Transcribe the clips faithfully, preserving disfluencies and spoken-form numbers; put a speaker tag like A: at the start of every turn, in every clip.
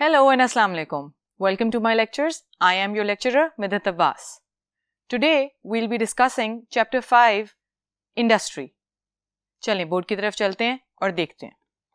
A: Hello and Assalamu alaikum. Welcome to my lectures. I am your lecturer, Midhat Abbas. Today, we'll be discussing Chapter five, Industry. चलें board की तरफ चलते हैं और देखते हैं.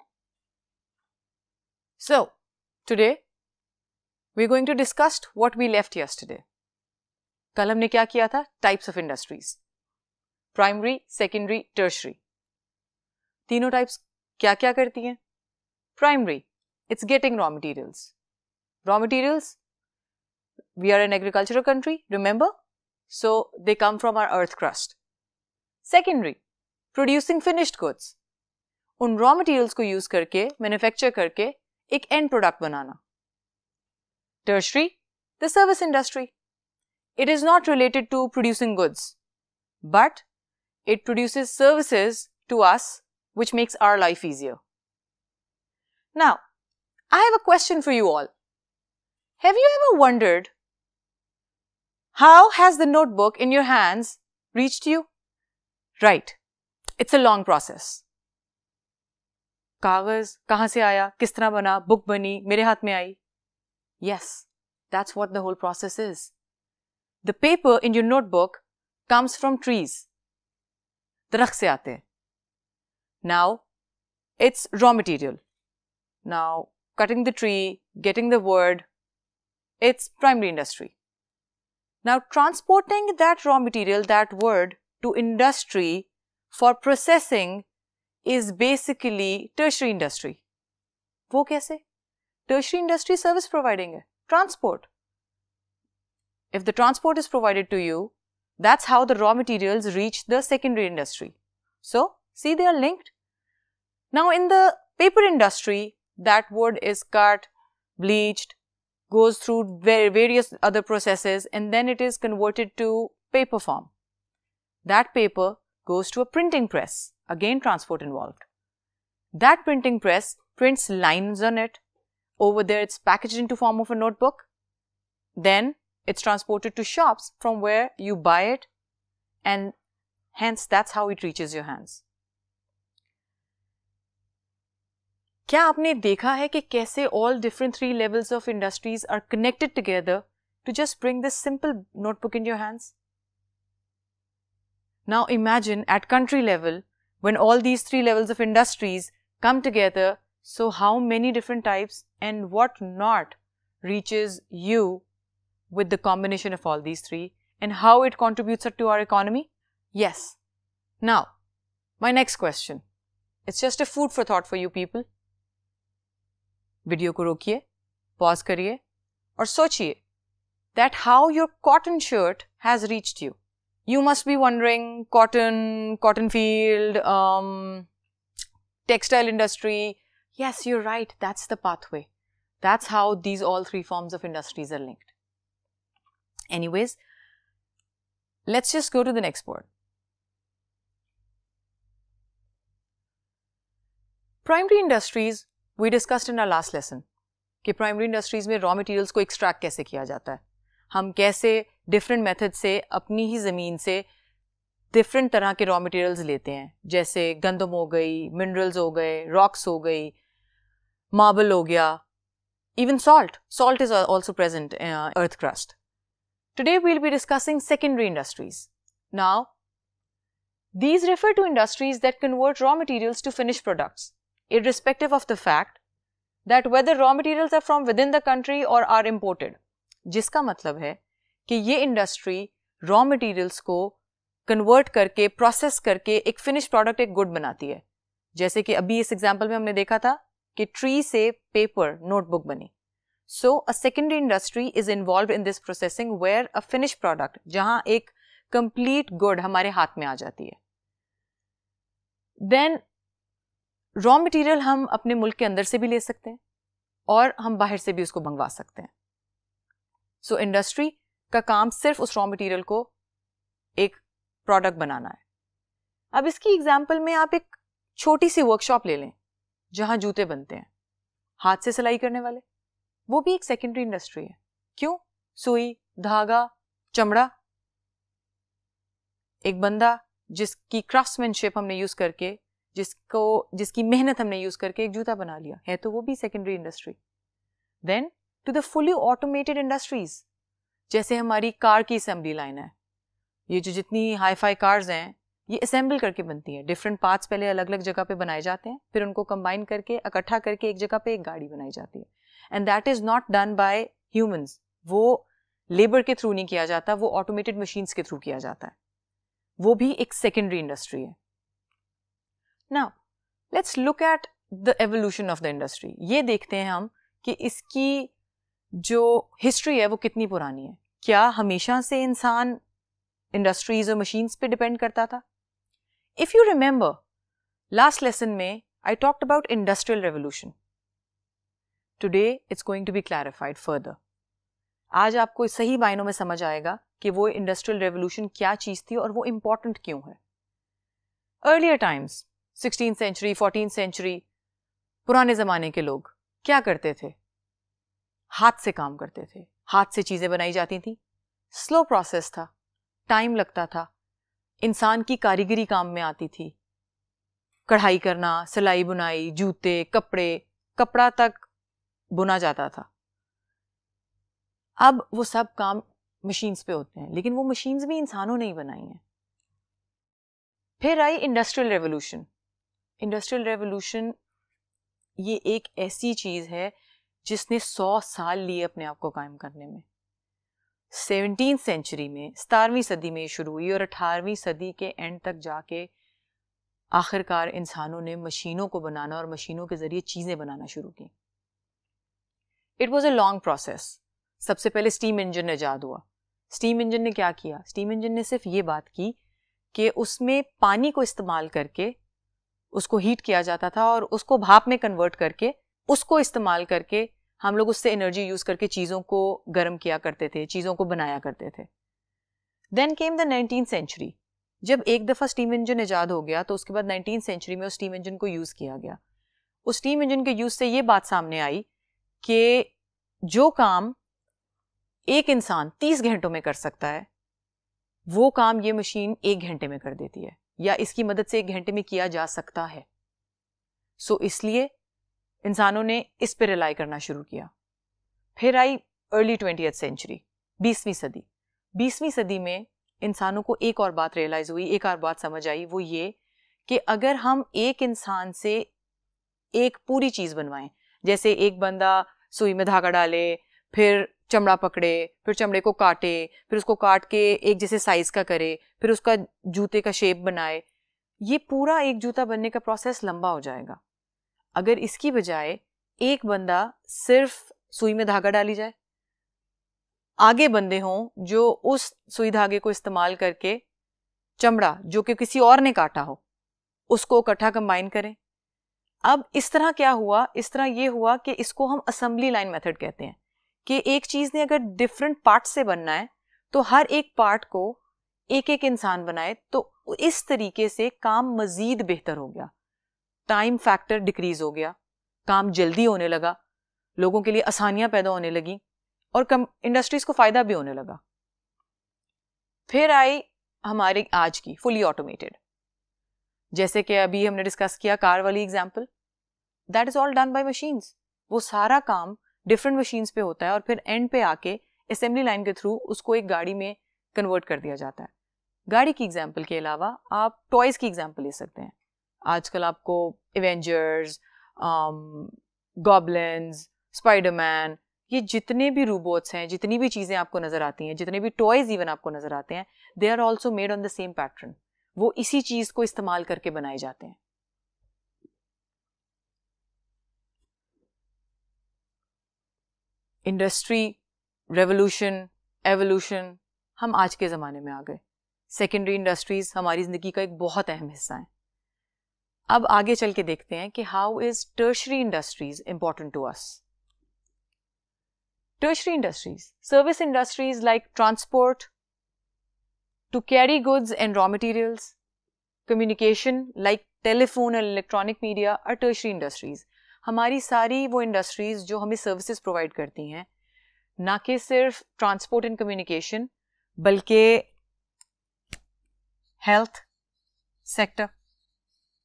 A: So, today, we're going to discuss what we left yesterday. कल हमने क्या किया था? Types of industries. Primary, secondary, tertiary. तीनों types क्या क्या करती हैं? Primary, it's getting raw materials. Raw materials, we are an agricultural country, remember? So, they come from our earth crust. Secondary, producing finished goods. उन raw materials को use करके, manufacture करके, एक end product banana. Tertiary, the service industry. It is not related to producing goods, but it produces services to us which makes our life easier. Now, I have a question for you all. Have you ever wondered how has the notebook in your hands reached you? Right, it's a long process. कागज कहाँ से आया, किस तरह बना, book बनी, मेरे हाथ में आई? Yes, that's what the whole process is. The paper in your notebook comes from trees. दरख्त से आते हैं. Now, it's raw material. Now, cutting the tree, getting the wood, it's primary industry. Now, transporting that raw material, that wood, to industry for processing is basically tertiary industry. वो कैसे? Tertiary industry service providing है. Transport. If the transport is provided to you, that's how the raw materials reach the secondary industry. So, see, they are linked. Now, in the paper industry, that wood is cut, bleached, goes through various other processes, and then it is converted to paper form. That paper goes to a printing press, again transport involved. That printing press prints lines on it. Over there, it's packaged into form of a notebook. Then, it's transported to shops from where you buy it, and hence, that's how it reaches your hands. क्या आपने देखा है कि कैसे all different three levels of industries are connected together to just bring this simple notebook in your hands? Now imagine at country level, when all these three levels of industries come together, so how many different types and what not reaches you with the combination of all these three and how it contributes to our economy? Yes. Now, my next question. It's just a food for thought for you people. Video को रोकिए, pause करिए और सोचिए that how your cotton shirt has reached you. You must be wondering, cotton, cotton field, um, textile industry. Yes, you're right, that's the pathway. That's how these all three forms of industries are linked. Anyways, let's just go to the next board. Primary industries, we discussed in our last lesson कि primary industries में raw materials को extract कैसे किया जाता है. हम कैसे different methods से अपनी ही ज़मीन से different तरह के raw materials लेते हैं. जैसे गंदम हो गई, minerals हो गए, rocks हो गई, marble हो गया, even salt. Salt is also present in uh, earth crust. Today we'll be discussing secondary industries. Now, these refer to industries that convert raw materials to finished products, irrespective of the fact that whether raw materials are from within the country or are imported. जिसका मतलब है कि ये industry raw materials को convert करके, process करके एक finished product, एक good बनाती है. जैसे कि अभी इस example में हमने देखा था कि tree से paper notebook बनी. So, a secondary industry is involved in this processing where a finished product, जहाँ एक complete good हमारे हाथ में आ जाती है. Then, रॉ मटेरियल हम अपने मुल्क के अंदर से भी ले सकते हैं और हम बाहर से भी उसको मंगवा सकते हैं. सो so, इंडस्ट्री का काम सिर्फ उस रॉ मटेरियल को एक प्रोडक्ट बनाना है. अब इसकी एग्जांपल में आप एक छोटी सी वर्कशॉप ले लें जहां जूते बनते हैं, हाथ से सिलाई करने वाले, वो भी एक सेकेंडरी इंडस्ट्री है. क्यों? सुई, धागा, चमड़ा. एक बंदा जिसकी क्राफ्ट्समैनशिप हमने यूज करके, जिसको जिसकी मेहनत हमने यूज करके एक जूता बना लिया है, तो वो भी secondary industry. Then to the fully automated industries, जैसे हमारी कार की असेंबली लाइन है। ये जो जितनी हाई फाई कार्स हैं ये असेंबल करके बनती है। डिफरेंट पार्ट्स पहले अलग अलग जगह पे बनाए जाते हैं, फिर उनको कंबाइन करके इकट्ठा करके एक जगह पे एक गाड़ी बनाई जाती है। And that is not done by humans, वो लेबर के थ्रू नहीं किया जाता, वो ऑटोमेटेड मशीन्स के थ्रू किया जाता है। वो भी एक सेकेंडरी इंडस्ट्री है। Now let's look at the evolution of the industry. ये देखते हैं हम कि इसकी जो हिस्ट्री है वो कितनी पुरानी है। क्या हमेशा से इंसान इंडस्ट्रीज और मशीन्स पे डिपेंड करता था? If you remember last lesson में I talked about industrial revolution. Today it's going to be clarified further. आज आपको सही मायनों में समझ आएगा कि वो इंडस्ट्रियल रेवोल्यूशन क्या चीज थी और वो इंपॉर्टेंट क्यों है। Earlier times, sixteen century, fourteen century, पुराने जमाने के लोग क्या करते थे? हाथ से काम करते थे, हाथ से चीजें बनाई जाती थी। स्लो प्रोसेस था, टाइम लगता था, इंसान की कारीगरी काम में आती थी। कढ़ाई करना, सिलाई बुनाई, जूते, कपड़े, कपड़ा तक बुना जाता था। अब वो सब काम मशीन्स पे होते हैं, लेकिन वो मशीन्स भी इंसानों ने ही बनाई हैं। फिर आई इंडस्ट्रियल रेवोल्यूशन। इंडस्ट्रियल रेवोल्यूशन ये एक ऐसी चीज है जिसने सौ साल लिए अपने आप को कायम करने में। सेवनटीन सेंचुरी में, सतारहवीं सदी में शुरू हुई और अठारहवीं सदी के एंड तक जाके आखिरकार इंसानों ने मशीनों को बनाना और मशीनों के जरिए चीजें बनाना शुरू की। It was a long process. सबसे पहले स्टीम इंजन ईजाद हुआ। स्टीम इंजन ने क्या किया? स्टीम इंजन ने सिर्फ ये बात की कि उसमें पानी को इस्तेमाल करके उसको हीट किया जाता था और उसको भाप में कन्वर्ट करके उसको इस्तेमाल करके हम लोग उससे एनर्जी यूज करके चीजों को गर्म किया करते थे, चीजों को बनाया करते थे। Then came the nineteen century. जब एक दफा स्टीम इंजन ईजाद हो गया तो उसके बाद नाइनटीन सेंचुरी में उस स्टीम इंजन को यूज किया गया। उस स्टीम इंजन के यूज से ये बात सामने आई कि जो काम एक इंसान तीस घंटों में कर सकता है वो काम ये मशीन एक घंटे में कर देती है, या इसकी मदद से एक घंटे में किया जा सकता है। सो so, इसलिए इंसानों ने इस पर रिलाई करना शुरू किया। फिर आई अर्ली ट्वेंटियथ सेंचुरी, बीसवीं सदी। बीसवीं सदी में इंसानों को एक और बात रियलाइज हुई, एक और बात समझ आई, वो ये कि अगर हम एक इंसान से एक पूरी चीज बनवाएं, जैसे एक बंदा सुई में धागा डाले, फिर चमड़ा पकड़े, फिर चमड़े को काटे, फिर उसको काट के एक जैसे साइज का करे, फिर उसका जूते का शेप बनाए, ये पूरा एक जूता बनने का प्रोसेस लंबा हो जाएगा। अगर इसकी बजाय एक बंदा सिर्फ सुई में धागा डाली जाए, आगे बंदे हों जो उस सुई धागे को इस्तेमाल करके चमड़ा जो कि किसी और ने काटा हो उसको इकट्ठा कंबाइन करें। अब इस तरह क्या हुआ? इस तरह ये हुआ कि इसको हम असेंबली लाइन मेथड कहते हैं कि एक चीज ने अगर डिफरेंट पार्ट से बनना है तो हर एक पार्ट को एक एक इंसान बनाए, तो इस तरीके से काम मजीद बेहतर हो गया, टाइम फैक्टर डिक्रीज हो गया, काम जल्दी होने लगा, लोगों के लिए आसानियां पैदा होने लगी और कम इंडस्ट्रीज को फायदा भी होने लगा। फिर आई हमारी आज की फुली ऑटोमेटेड, जैसे कि अभी हमने डिस्कस किया कार वाली example, that is all done by machines. वो सारा काम डिफरेंट मशीन्स पे होता है और फिर एंड पे आके असेंबली लाइन के थ्रू उसको एक गाड़ी में कन्वर्ट कर दिया जाता है। गाड़ी की एग्जांपल के अलावा आप टॉयज की एग्जांपल ले सकते हैं। आजकल आपको एवेंजर्स, गॉब्लिन्स, स्पाइडरमैन, ये जितने भी रोबोट्स हैं, जितनी भी चीजें आपको नजर आती हैं, जितने भी टॉयज इवन आपको नजर आते हैं, they are also made on the same pattern. वो इसी चीज को इस्तेमाल करके बनाए जाते हैं। इंडस्ट्री, रेवोल्यूशन, एवोल्यूशन, हम आज के ज़माने में आ गए। सेकेंडरी इंडस्ट्रीज हमारी ज़िंदगी का एक बहुत अहम हिस्सा है। अब आगे चल के देखते हैं कि how is tertiary industries important to us. Tertiary industries, service industries like transport, to carry goods and raw materials, communication like telephone and electronic media are tertiary industries. हमारी सारी वो इंडस्ट्रीज जो हमें सर्विसेज प्रोवाइड करती हैं, ना कि सिर्फ ट्रांसपोर्ट एंड कम्युनिकेशन बल्कि हेल्थ सेक्टर,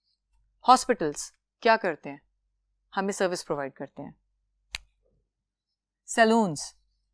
A: हॉस्पिटल्स क्या करते हैं? हमें सर्विस प्रोवाइड करते हैं। सैलून्स,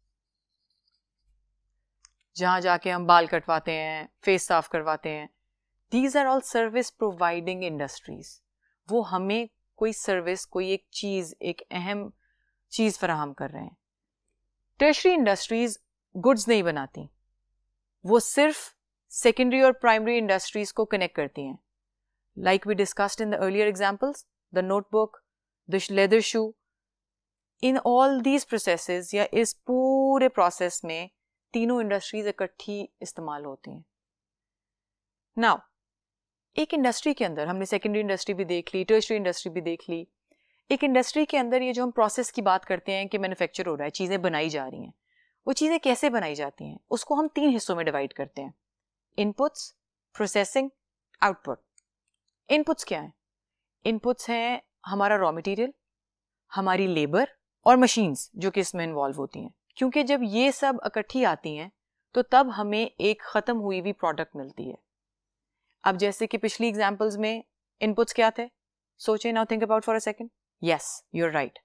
A: जहां जाके हम बाल कटवाते हैं, फेस साफ करवाते हैं, these are all service providing industries. वो हमें कोई सर्विस, कोई एक चीज, एक अहम चीज फराहम कर रहे हैं। टर्शरी इंडस्ट्रीज गुड्स नहीं बनाती, वो सिर्फ सेकेंडरी और प्राइमरी इंडस्ट्रीज को कनेक्ट करती हैं। Like we discussed in the earlier examples, the notebook, the leather shoe, in all these processes या इस पूरे प्रोसेस में तीनों इंडस्ट्रीज इकट्ठी इस्तेमाल होती हैं। नाउ एक इंडस्ट्री के अंदर, हमने सेकेंडरी इंडस्ट्री भी देख ली, टर्शरी इंडस्ट्री भी देख ली, एक इंडस्ट्री के अंदर ये जो हम प्रोसेस की बात करते हैं कि मैन्युफैक्चर हो रहा है, चीज़ें बनाई जा रही हैं, वो चीज़ें कैसे बनाई जाती हैं, उसको हम तीन हिस्सों में डिवाइड करते हैं, इनपुट्स, प्रोसेसिंग, आउटपुट। इनपुट्स क्या हैं? इनपुट्स हैं हमारा रॉ मटेरियल, हमारी लेबर और मशीन्स जो कि इसमें इन्वॉल्व होती हैं। क्योंकि जब ये सब इकट्ठी आती हैं तो तब हमें एक ख़त्म हुई हुई प्रोडक्ट मिलती है। अब जैसे कि पिछली एग्जाम्पल्स में इनपुट्स क्या थे, सोचें, now think about for a second. Yes, you are right,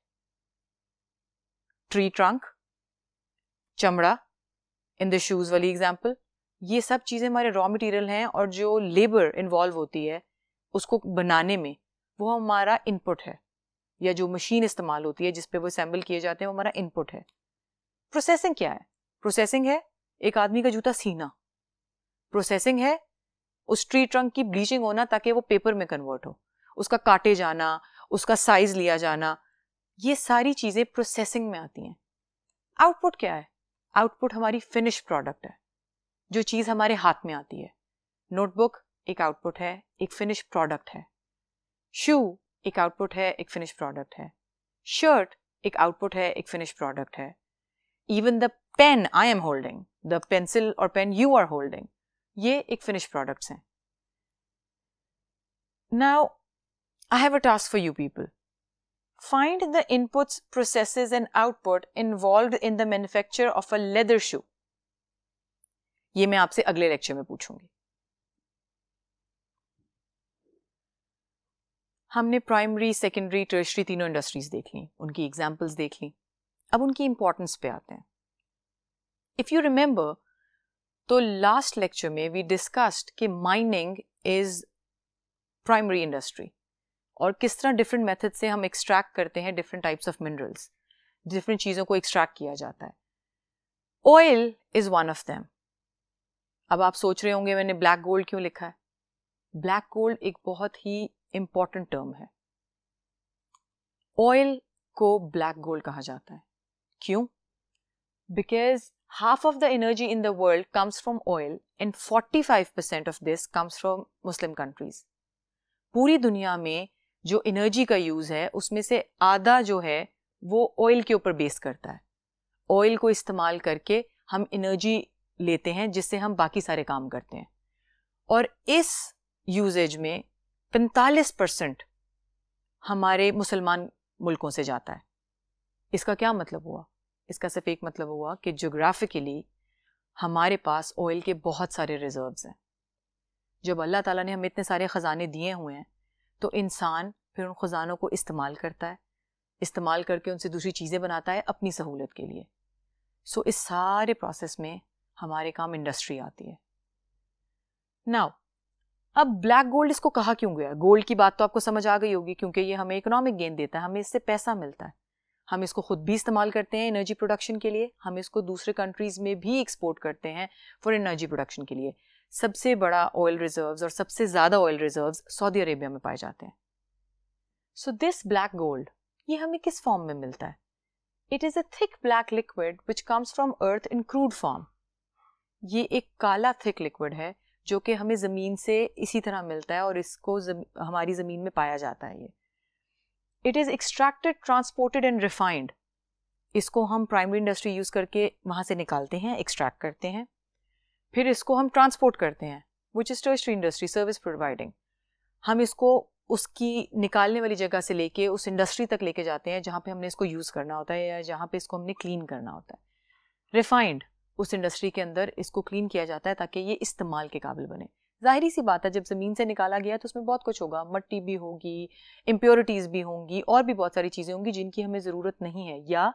A: tree trunk, चमड़ा इन द शूज वाली एग्जाम्पल, ये सब चीज़ें हमारे रॉ मटेरियल हैं और जो लेबर इन्वॉल्व होती है उसको बनाने में वो हमारा इनपुट है, या जो मशीन इस्तेमाल होती है जिस पे वो असेंबल किए जाते हैं वो हमारा इनपुट है। प्रोसेसिंग क्या है? प्रोसेसिंग है एक आदमी का जूता सीना, प्रोसेसिंग है उस ट्री ट्रंक की ब्लीचिंग होना ताकि वो पेपर में कन्वर्ट हो, उसका काटे जाना, उसका साइज लिया जाना, ये सारी चीजें प्रोसेसिंग में आती हैं। आउटपुट क्या है? आउटपुट हमारी फिनिश प्रोडक्ट है, जो चीज हमारे हाथ में आती है। नोटबुक एक आउटपुट है, एक फिनिश प्रोडक्ट है। शू एक आउटपुट है, एक फिनिश प्रोडक्ट है। शर्ट एक आउटपुट है, एक फिनिश प्रोडक्ट है। Even the pen I am holding, the pencil और पेन यू आर होल्डिंग, ये एक फिनिश प्रोडक्ट्स हैं। Now I have a task for you people. Find the inputs, processes and output involved in the manufacture of a leather shoe. ये मैं आपसे अगले lecture में पूछूंगी. हमने प्राइमरी, सेकेंडरी, टर्शरी तीनों इंडस्ट्रीज देख ली, उनकी एग्जाम्पल्स देख ली. अब उनकी इंपॉर्टेंस पे आते हैं. इफ यू रिमेंबर, तो लास्ट लेक्चर में वी डिस्कस्ड कि माइनिंग इज प्राइमरी इंडस्ट्री और किस तरह डिफरेंट मेथड से हम एक्सट्रैक्ट करते हैं different types of minerals, different चीज़ों को एक्सट्रैक्ट किया जाता है. Oil is one of them. अब आप सोच रहे होंगे मैंने ब्लैक गोल्ड क्यों लिखा है. ब्लैक गोल्ड एक बहुत ही इंपॉर्टेंट टर्म है. ऑयल को ब्लैक गोल्ड कहा जाता है. क्यों? Because half of the energy in the world comes from oil and forty-five percent of this comes from Muslim countries. पूरी दुनिया में जो एनर्जी का यूज है उसमें से आधा जो है वो ऑयल के ऊपर बेस करता है. ऑयल को इस्तेमाल करके हम एनर्जी लेते हैं जिससे हम बाकी सारे काम करते हैं. और इस यूजेज में पैंतालीस परसेंट हमारे मुसलमान मुल्कों से जाता है. इसका क्या मतलब हुआ? इसका सिर्फ एक मतलब हुआ कि ज्योग्राफिकली हमारे पास ऑयल के बहुत सारे रिजर्व्स हैं. जब अल्लाह ताला ने हमें इतने सारे ख़जाने दिए हुए हैं तो इंसान फिर उन ख़जानों को इस्तेमाल करता है, इस्तेमाल करके उनसे दूसरी चीज़ें बनाता है अपनी सहूलत के लिए. सो इस सारे प्रोसेस में हमारे काम इंडस्ट्री आती है. नाउ अब ब्लैक गोल्ड इसको कहा क्यों गया? गोल्ड की बात तो आपको समझ आ गई होगी, क्योंकि ये हमें इकोनॉमिक गेन देता है, हमें इससे पैसा मिलता है. हम इसको खुद भी इस्तेमाल करते हैं एनर्जी प्रोडक्शन के लिए, हम इसको दूसरे कंट्रीज़ में भी एक्सपोर्ट करते हैं फॉर एनर्जी प्रोडक्शन के लिए. सबसे बड़ा ऑयल रिजर्व्स और सबसे ज़्यादा ऑयल रिजर्व्स सऊदी अरेबिया में पाए जाते हैं. सो दिस ब्लैक गोल्ड ये हमें किस फॉर्म में मिलता है? It is a thick black liquid which comes from earth in crude form. ये एक काला थिक लिक्विड है जो कि हमें ज़मीन से इसी तरह मिलता है और इसको जम, हमारी ज़मीन में पाया जाता है. ये it is extracted, transported and refined. इसको हम प्राइमरी इंडस्ट्री यूज़ करके वहाँ से निकालते हैं, एक्सट्रैक्ट करते हैं, फिर इसको हम ट्रांसपोर्ट करते हैं which is tertiary industry, service providing. हम इसको उसकी निकालने वाली जगह से लेके उस इंडस्ट्री तक लेके जाते हैं जहाँ पे हमने इसको यूज़ करना होता है या जहाँ पे इसको हमने क्लीन करना होता है. रिफाइंड, उस इंडस्ट्री के अंदर इसको क्लीन किया जाता है ताकि ये इस्तेमाल के काबिल बने. जाहिर सी बात है जब ज़मीन से निकाला गया तो उसमें बहुत कुछ होगा, मट्टी भी होगी, इम्प्योरिटीज़ भी होंगी और भी बहुत सारी चीज़ें होंगी जिनकी हमें ज़रूरत नहीं है या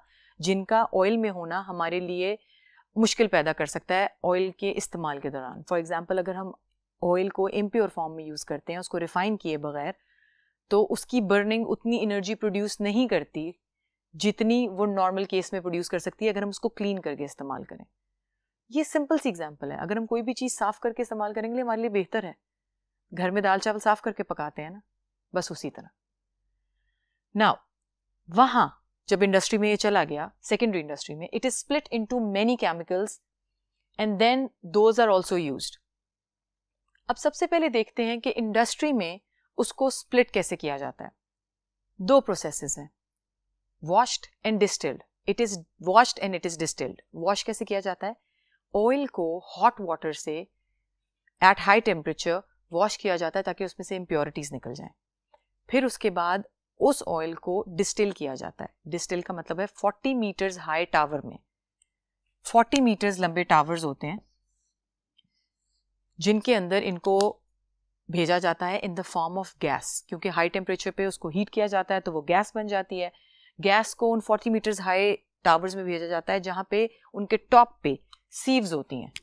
A: जिनका ऑयल में होना हमारे लिए मुश्किल पैदा कर सकता है ऑयल के इस्तेमाल के दौरान। फॉर एग्जांपल, अगर हम ऑयल को इम्प्योर फॉर्म में यूज़ करते हैं, उसको रिफाइन किए बगैर, तो उसकी बर्निंग उतनी एनर्जी प्रोड्यूस नहीं करती जितनी वो नॉर्मल केस में प्रोड्यूस कर सकती है अगर हम उसको क्लीन करके इस्तेमाल करें। ये सिंपल सी एग्जांपल है। अगर हम कोई भी चीज़ साफ़ करके इस्तेमाल करेंगे हमारे लिए बेहतर है। घर में दाल चावल साफ़ करके पकाते हैं ना, बस उसी तरह। नाउ वहाँ जब इंडस्ट्री में ये चला गया, सेकेंडरी इंडस्ट्री में, it is split into many chemicals and then those are also used. अब सबसे पहले देखते हैं कि इंडस्ट्री में उसको स्प्लिट कैसे किया जाता है। दो प्रोसेसेस हैं, washed and distilled. It is washed and it is distilled. Wash कैसे किया जाता है? ऑयल को हॉट वाटर से एट हाई टेम्परेचर वॉश किया जाता है ताकि उसमें से इम्प्योरिटीज निकल जाएं। फिर उसके बाद उस ऑयल को डिस्टिल किया जाता है। डिस्टिल का मतलब है चालीस मीटर्स हाई टावर में, चालीस मीटर्स लंबे टावर्स होते हैं जिनके अंदर इनको भेजा जाता है in the form of gas, क्योंकि हाई टेम्परेचर पे उसको हीट किया जाता है तो वो गैस बन जाती है। गैस को उन चालीस मीटर्स हाई टावर्स में भेजा जाता है जहां पे उनके टॉप पे सीव्स होती हैं,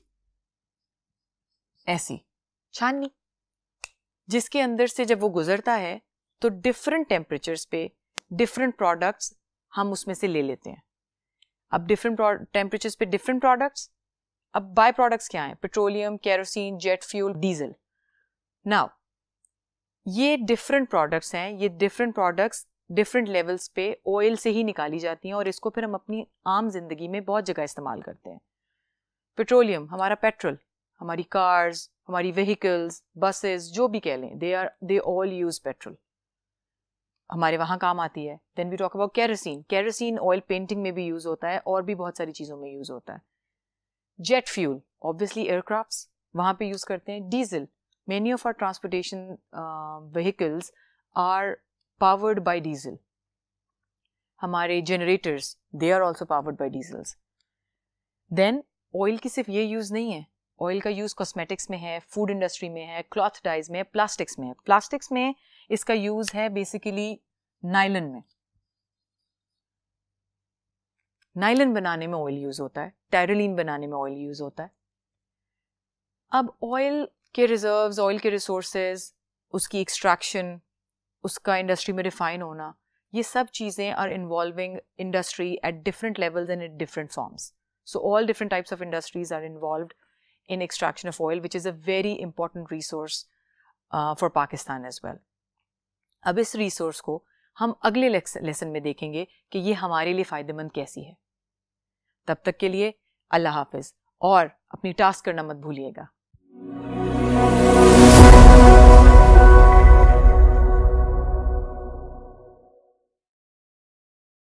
A: ऐसी छाननी, जिसके अंदर से जब वो गुजरता है तो डिफरेंट टेम्परेचर्स पे डिफरेंट प्रोडक्ट्स हम उसमें से ले लेते हैं। अब डिफरेंट टेम्परेचर्स पे डिफरेंट प्रोडक्ट्स, अब बाय प्रोडक्ट्स क्या हैं? Petroleum, kerosene, jet fuel, diesel. Now ये डिफरेंट प्रोडक्ट्स हैं, ये डिफरेंट प्रोडक्ट्स डिफरेंट लेवल्स पे ऑयल से ही निकाली जाती हैं और इसको फिर हम अपनी आम जिंदगी में बहुत जगह इस्तेमाल करते हैं। पेट्रोलियम, हमारा पेट्रोल, हमारी कार्स, हमारी व्हीकल्स, बसेस, जो भी कह लें, they are they all use petrol, हमारे वहाँ काम आती है। Then we talk about kerosene. Kerosene oil painting में भी यूज होता है और भी बहुत सारी चीज़ों में यूज होता है। जेट फ्यूल, ऑब्वियसली एयरक्राफ्ट्स, वहाँ पे यूज करते हैं। Diesel, many of our transportation vehicles are powered by diesel. हमारे generators, they are also powered by diesels. Then oil की सिर्फ ये यूज नहीं है, ऑयल का यूज कॉस्मेटिक्स में है, फूड इंडस्ट्री में है, क्लॉथ डाइज में है, प्लास्टिक्स में है। प्लास्टिक्स में इसका यूज है बेसिकली नायलन में, नायलन बनाने में ऑयल यूज होता है, टेरिलीन बनाने में ऑयल यूज होता है। अब ऑयल के रिजर्व्स, ऑयल के रिसोर्सेज, उसकी एक्सट्रैक्शन, उसका इंडस्ट्री में रिफाइन होना, ये सब चीज़ें are involving industry at different levels and in different forms. So all different types of industries are involved in extraction of oil, which is a very important resource uh, for Pakistan as well. अब इस resource को हम अगले lesson में देखेंगे कि ये हमारे लिए फ़ायदेमंद कैसी है. तब तक के लिए अल्लाह हाफिज़ और अपनी टास्क करना मत भूलिएगा.